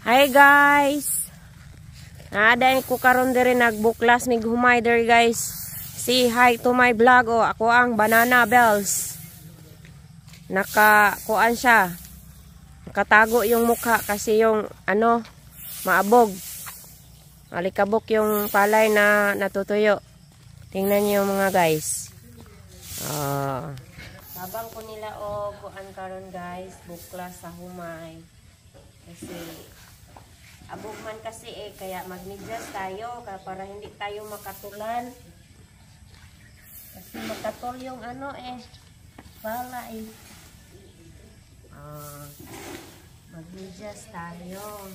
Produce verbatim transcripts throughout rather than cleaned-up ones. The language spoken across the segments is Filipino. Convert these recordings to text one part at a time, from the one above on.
Hi guys. Naaday ko karon diri nagbuklas mig humay diri guys. Say hi to my vlog. Oh, ako ang Banana Bells. Naka kuan siya. Nakatago yung mukha kasi yung ano maabog. Alikabok yung palay na natutuyo. Tingnan niyo mga guys. Ah. Tabang ko nila og kuan karon guys, buklas sa humay. Kasi abog man kasi eh, kaya magmedyas tayo para hindi tayo makatulan. Kasi makatul yung ano eh, pala eh. Ah, magmedyas tayo.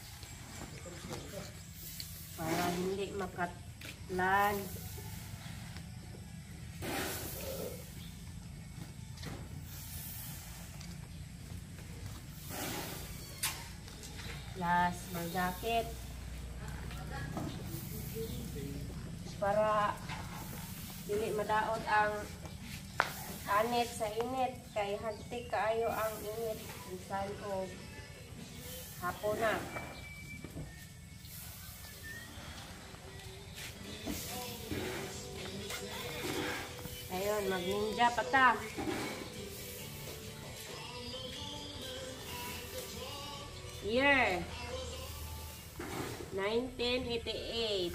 Para hindi makatulan. Plus, mag-jacket para dili madaot ang anit sa init kay hagtik kaayo ang init bisan og hapon na. Ayun, mag-ninja pa ta. Year nineteen eighty-eight.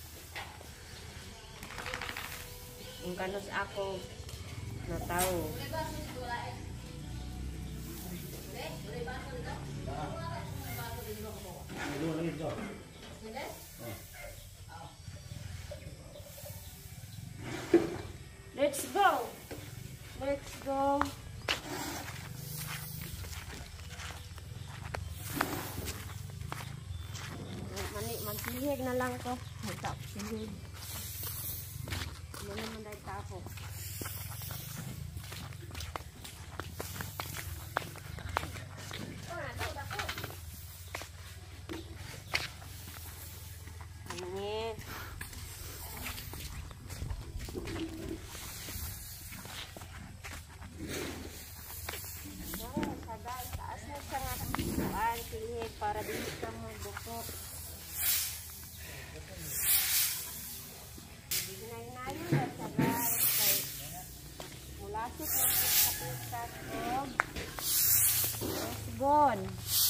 Ang kanos ako na tao. Let's go. Let's go. Magsihig na lang ko. Magtap, sihig. Ano naman dahil tapo. Hangin. Oh, sagal. Taas na siya nga. Kuhaan, sihig para dito ka mo bukok. Gon.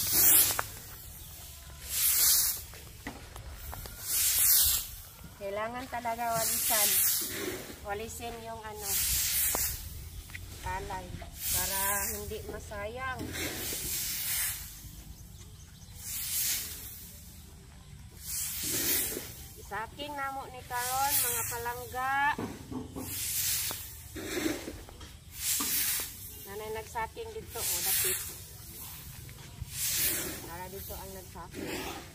Kailangan talaga walisan. Walisin yung ano palay para hindi masayang. Isaking namo ni karon mga palangga. Nanay nagsaking dito o dapit. Para dito ang nagsaking.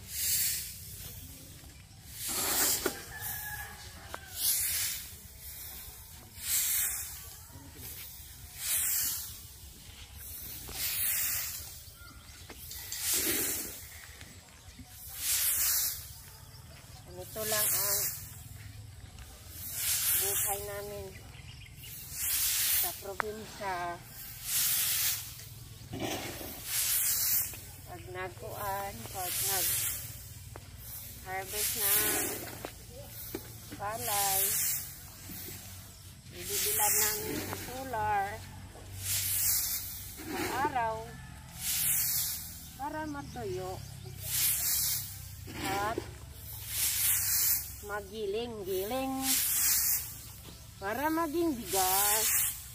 Ito lang ang buhay namin sa probinsya. Pag nagkuan, pag nag-harvest ng palay, ibibilad namin sa solar ng araw para matuyo at magiling-giling para maging bigas.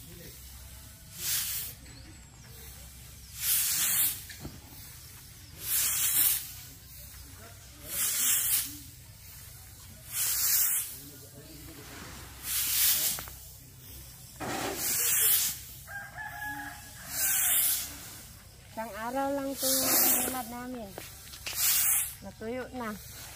Isang araw lang ito yung binilad namin. Natuyo na.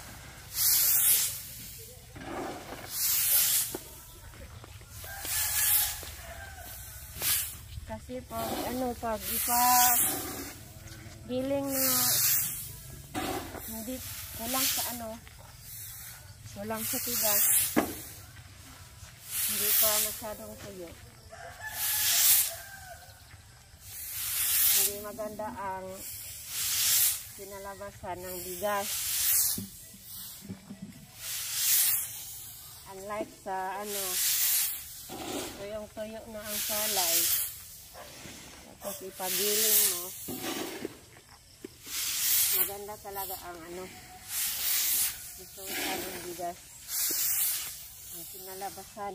Kasi pag ano, pag ipa giling na hindi kulang sa ano, kulang sa tigas, hindi pa masyadong tuyo. Hindi maganda ang Pinalabasan ng bigas. Unlike sa ano, tuyong-tuyo na ang salay. Tapos ipagiling mo. Maganda talaga ang ano, resulta ng bigas. Ang pinalabasan.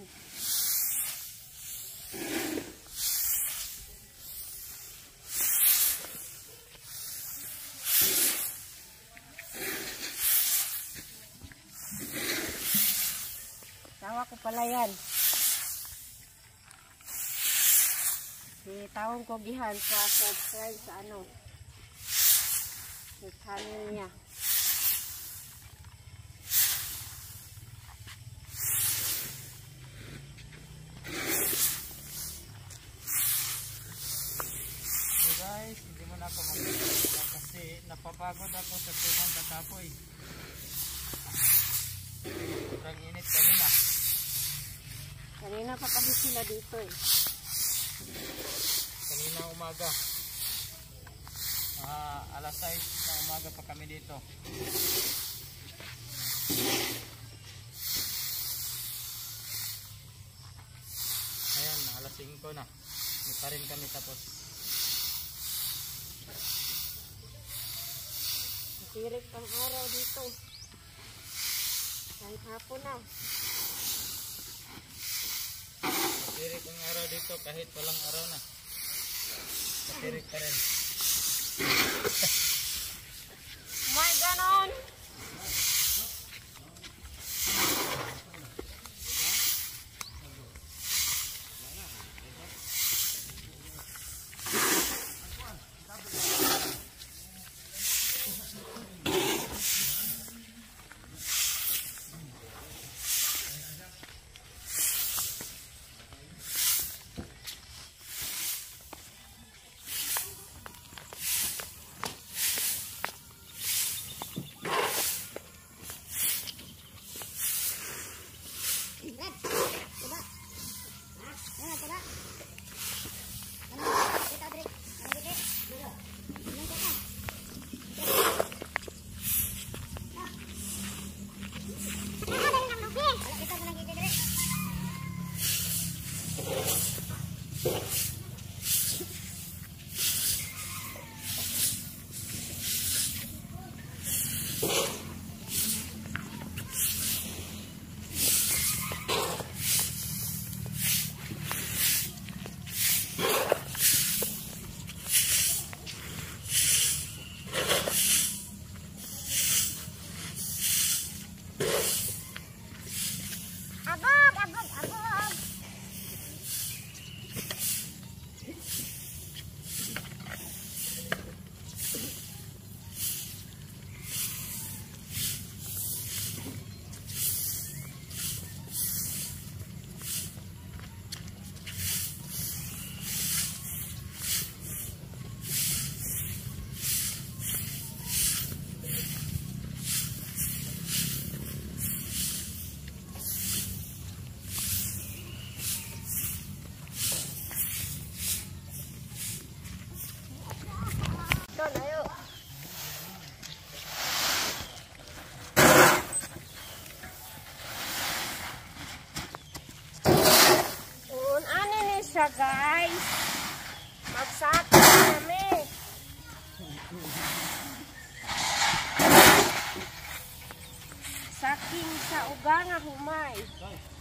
Tawa ko pala yan. Si tawon ko gihan sa subscribe sa ano, sa channel niya. So guys, hindi mo na ako makikita kasi napapagod ako sa tumang katapoy. Sobrang init kanina. Kanina pa kasi sila dito eh. Kanina umaga. Ah, alas sais na umaga pa kami dito. Ayan, alas singko na. Hindi pa rin kami tapos. Masirik ang araw dito. Kahit hapon na. Masirik ang araw dito kahit walang araw na. Masirik pa rin. May ganon! Siya guys, magsaka kami. Saking sa uga nga humay.